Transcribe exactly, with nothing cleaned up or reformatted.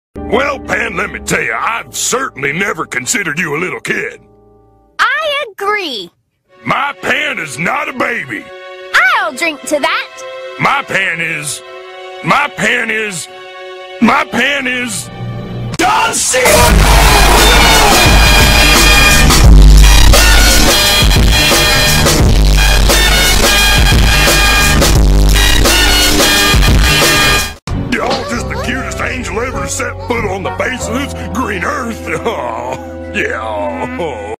Well, Pan, let me tell you, I've certainly never considered you a little kid. I agree. My Pan is not a baby. I'll drink to that. My Pan is... My Pan is... My Pan is... Don Y'all just the cutest angel ever set foot on the face of this green earth. Oh, yeah.